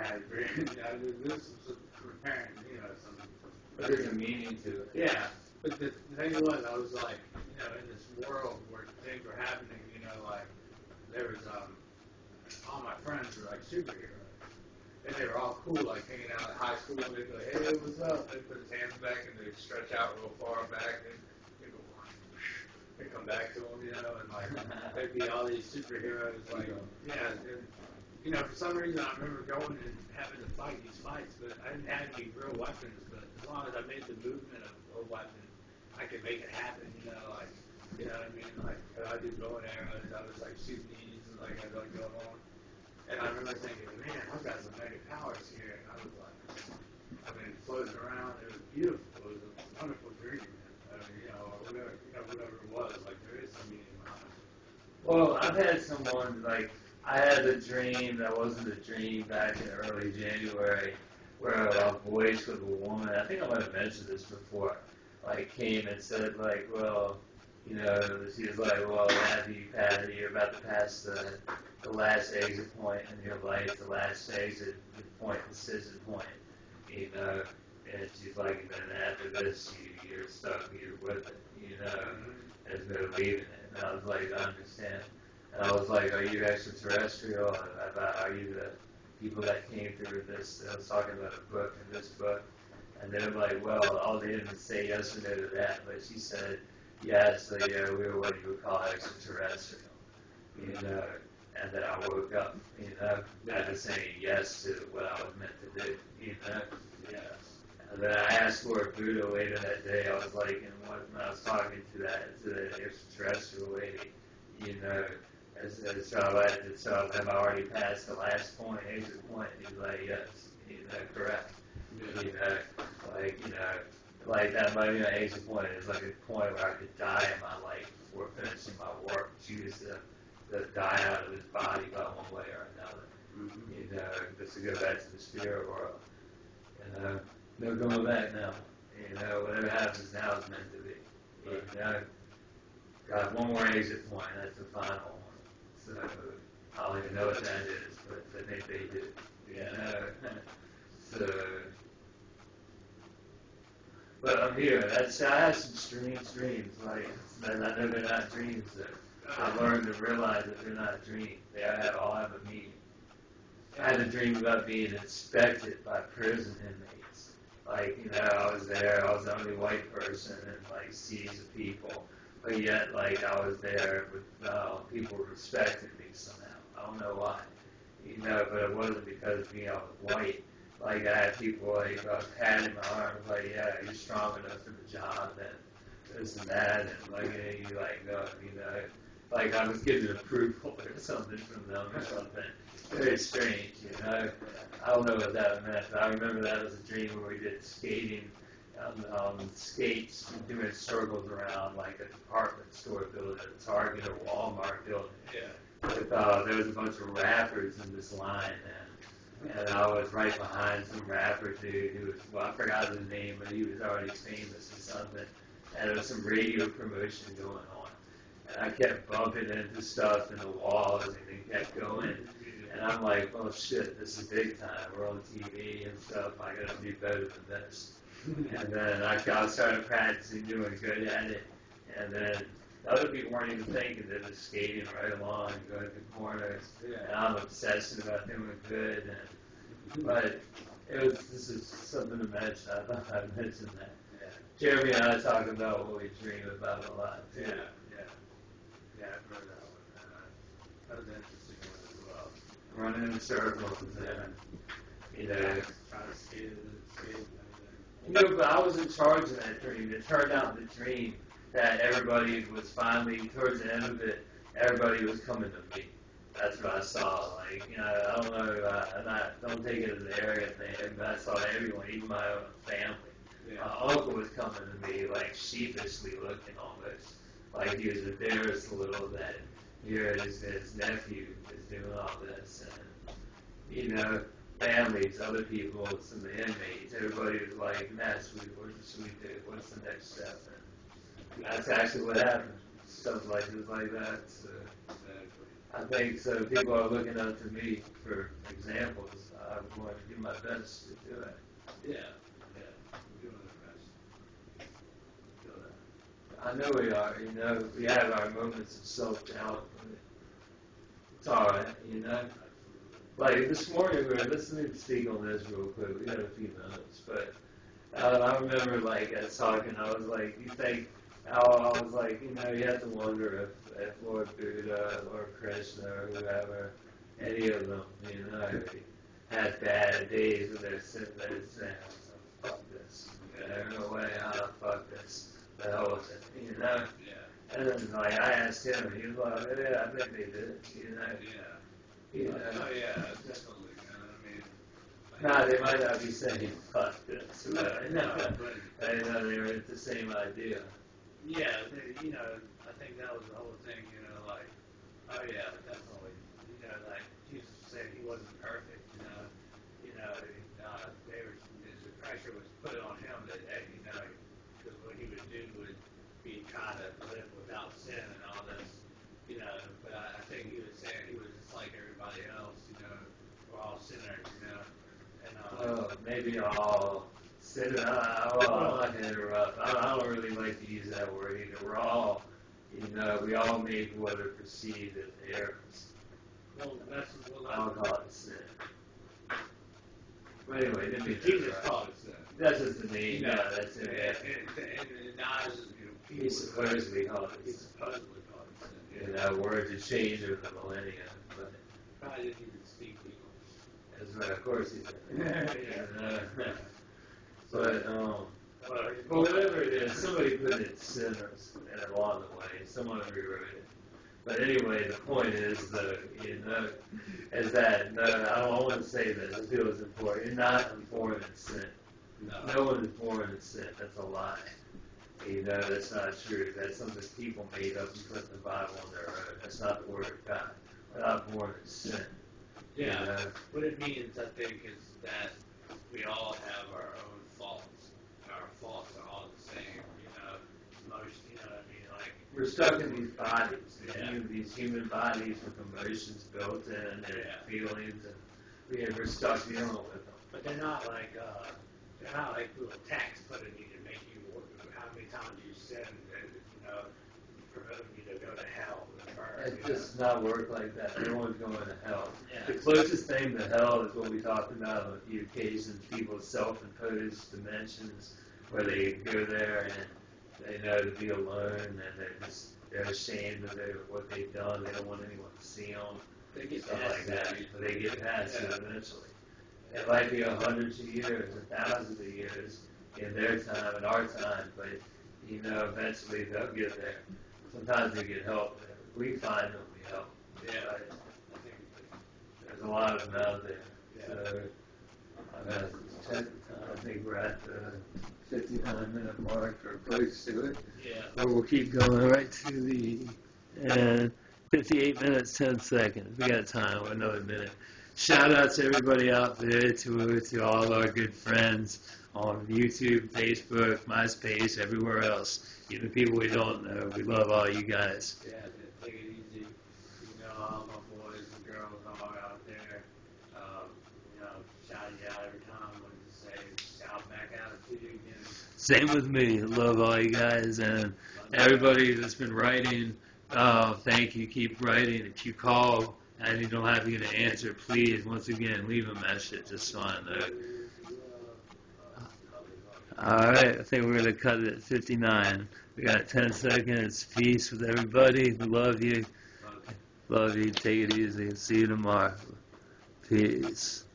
had a dream. This was preparing, some. But there's a meaning to it. Yeah, but the thing was, I was like, in this world where things were happening, like there was all my friends were like superheroes, and they were all cool, like hanging out at high school, and they'd be like, hey, what's up? They'd put his hands back, and they'd stretch out real far back, and they'd go, they'd come back to him, and like there'd be all these superheroes, like, yeah, and, for some reason I remember going and having to fight these fights, but I didn't have any real weapons, but as long as I made the movement of a weapon, I could make it happen, like, you know what I mean? Like, I did bow and arrows, I was like shooting these, and like, I'd like go on. And I remember thinking, man, I've got some mega powers here, and I was like, floating around, it was beautiful, it was a wonderful dream, man. Whatever it was, like, there is some meaning behind it. Well, I've had someone, like, I had a dream that wasn't a dream back in early January where a voice with a woman, I think I might have mentioned this before, like came and said, like, well, she was like, well, Matthew, you're about to pass the last exit point in your life, the last exit point, decision point, and she's like, and then after this, you're stuck, you're with it, there's no leaving it. And I was like, I understand. And I was like, are you extraterrestrial? Are you the people that came through this? I was talking about a book and this book. And they were like, well, they didn't say yes or no to that, but she said, yes, so yeah, we were what you would call extraterrestrial, and then I woke up, after saying yes to what I was meant to do, Yes. And then I asked for a Buddha later that day. I was like, and when I was talking to the extraterrestrial lady, so have I already passed the last point, exit point? He's like, yes, correct. Like that might be an exit point. It's like a point where I could die in my life before finishing my work, choose to die out of this body by one way or another. Mm-hmm. Just to go back to the spirit world. No going back now. Whatever happens now is meant to be. Got one more exit point, that's the final one. So I don't even know what that is, but I think they do. So, but I'm here. I had some strange dreams. Like, I know they're not dreams. I learned to realize that they're not dreams. They all have a meaning. I had a dream about being inspected by prison inmates. Like, I was there. I was the only white person in like seas of people. But yet, like, I was there with people respecting me somehow. I don't know why. But it wasn't because I was white. Like, I had people, like, patting my arm, like, yeah, you're strong enough for the job, and this and that, and, like, and you, like, like, I was getting approval or something from them or something. Very strange, I don't know what that meant, but I remember that was a dream where we did skating skates, doing circles around like a department store building, a Target or Walmart building. Yeah. With, there was a bunch of rappers in this line, and I was right behind some rapper dude who was, I forgot his name, but he was already famous or something. And there was some radio promotion going on. And I kept bumping into stuff in the walls, and it kept going. And I'm like, oh shit, this is big time. We're on TV and stuff. I gotta do better than this. And then I started practicing doing good at it. And then the other people weren't even thinking. They're just skating right along and going to corners. And I'm obsessing about doing good. But this is something to mention. I thought I'd mention that. Yeah. Jeremy and I talk about what we dream about a lot, too. Yeah, I've heard that one. That was an interesting one as well. Running in circles and trying to skate. But I was in charge of that dream. It turned out in the dream that everybody was finally, towards the end of it, everybody was coming to me. That's what I saw. Like, I don't know, don't take it as an arrogant thing, but I saw everyone, even my own family. Yeah. My uncle was coming to me, like, sheepishly looking almost. Like he was embarrassed a little that here his nephew is doing all this. And, families, other people, some of the inmates, everybody was like, Matt, what should we do? What's the next step? And that's actually what happened. Stuff like that. So, I think so. People are looking up to me for examples. I want making my best to do it. Yeah, we're doing our best. I know we are, we have our moments of self-doubt, but it's alright, Like this morning we were listening to speak on this real quick, we got a few minutes, but I remember like us talking, I was like, you think, I was like, you have to wonder if Lord Buddha or Krishna or whoever, any of them, had bad days when they're sitting there saying, fuck this, there's no way how to fuck this, the hell with it, Yeah. And then like I asked him, and he was like, yeah, I think they did, Yeah. Oh yeah, definitely. Nah, they might not be saying fuck this, but I No, know they were at the same idea. Yeah, I think that was the whole thing, like, oh yeah, definitely, like Jesus said he wasn't perfect, the pressure was put on him that, because what he would do would be trying to live without sin and all this, but I think he was saying he was just like everybody else, we're all sinners, and Maybe I'll sit it out. I'm not going to interrupt. I don't really like to use that word either. We're all, we all make what are perceived as errors. well, that's what I'll call it sin. But anyway, didn't mean to Jesus interrupt. called it sin. That's just the name. Yeah, that's it. And now it's just, He supposedly called it he sin. supposedly called it sin. That word to change over the millennia. But Probably didn't even speak people. that's right, of course he did. Yeah. But, well, whatever it is, somebody put it sinners in along the way. Someone rewrote it. But anyway, the point is, is that, no, I don't want to say this. I feel it's important. You're not born in sin. No one is born in sin. That's a lie. That's not true. That's something people made up and put in the Bible on their own. That's not the Word of God. We're not born in sin. Yeah. What it means, I think, is that we all have our own faults. Our faults are all the same, most, like. We're stuck in these bodies, Yeah. these human bodies with emotions built in and feelings, and we're stuck dealing with them. But they're not like little tax put in you to make you work. How many times you sin, promoting you to go to hell. It does not work like that. No one's going to hell. Yeah. The closest thing to hell is what we talked about on a few occasions, people's self-imposed dimensions, where they go there and they know to be alone, and they're ashamed of what they've done. They don't want anyone to see them. They get Stuff past like that. But they get past it eventually. It Yeah. might be hundreds of years, or thousands of years in their time and our time, but eventually they'll get there. Sometimes they get help. We find them, we help. Yeah. Right? There's a lot of them out there. Yeah. So I'm gonna check the time. I think we're at the 59-minute mark or close to it. Yeah. Or we'll keep going right to the 58 minutes, 10 seconds. We got time for another minute. Shout out to everybody out there, to all our good friends on YouTube, Facebook, MySpace, everywhere else. Even people we don't know. We love all you guys. Yeah, take it easy. All my boys and girls all out there. Shout you out every time. When you say shout back out to you again. Same with me. Love all you guys and everybody that's been writing. Thank you. Keep writing. If you call and you don't have to get an answer, please, once again, leave a message just so I know. All right. I think we're going to cut it at 59. We got 10 seconds. Peace with everybody. We love you. Love you. Take it easy. See you tomorrow. Peace.